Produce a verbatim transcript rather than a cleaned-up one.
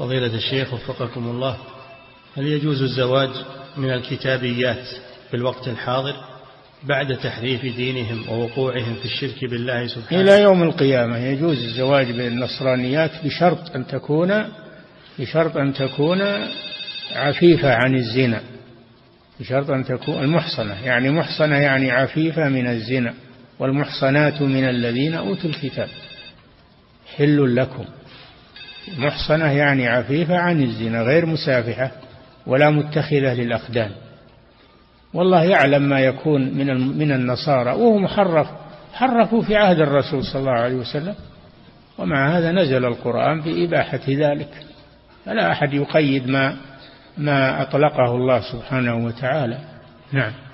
فضيلة الشيخ وفقكم الله، هل يجوز الزواج من الكتابيات في الوقت الحاضر بعد تحريف دينهم ووقوعهم في الشرك بالله سبحانه؟ إلى يوم القيامة يجوز الزواج بالنصرانيات بشرط أن تكون بشرط أن تكون عفيفة عن الزنا، بشرط أن تكون المحصنة، يعني محصنة يعني عفيفة من الزنا. والمحصنات من الذين أوتوا الكتاب حل لكم. محصنة يعني عفيفة عن الزنا، غير مسافحة ولا متخذة للأخدان. والله يعلم ما يكون من من النصارى وهو محرف، حرفوا في عهد الرسول صلى الله عليه وسلم، ومع هذا نزل القرآن بإباحة ذلك. فلا أحد يقيد ما ما أطلقه الله سبحانه وتعالى. نعم.